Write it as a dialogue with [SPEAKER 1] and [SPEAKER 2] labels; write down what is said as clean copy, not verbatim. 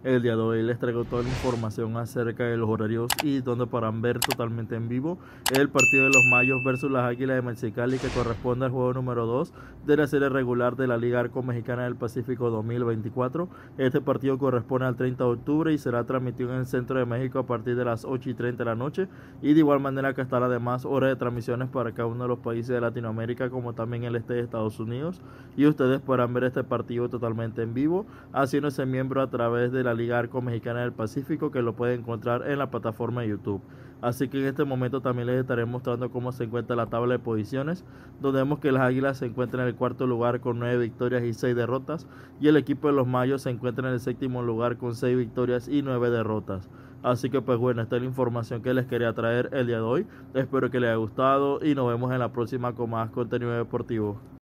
[SPEAKER 1] El día de hoy les traigo toda la información acerca de los horarios y donde podrán ver totalmente en vivo el partido de los Mayos versus las Águilas de Mexicali, que corresponde al juego número 2 de la serie regular de la Liga Arco Mexicana del Pacífico 2024. Este partido corresponde al 30 de octubre y será transmitido en el centro de México a partir de las 8:30 de la noche, y de igual manera que estará además horas de transmisiones para cada uno de los países de Latinoamérica, como también el este de Estados Unidos, y ustedes podrán ver este partido totalmente en vivo haciéndose miembro a través de la Liga Arco Mexicana del Pacífico, que lo pueden encontrar en la plataforma de YouTube. Así que en este momento también les estaré mostrando cómo se encuentra la tabla de posiciones, donde vemos que las Águilas se encuentran en el cuarto lugar con 9 victorias y 6 derrotas, y el equipo de los Mayos se encuentra en el séptimo lugar con 6 victorias y 9 derrotas. Así que pues bueno, esta es la información que les quería traer el día de hoy. Espero que les haya gustado y nos vemos en la próxima con más contenido deportivo.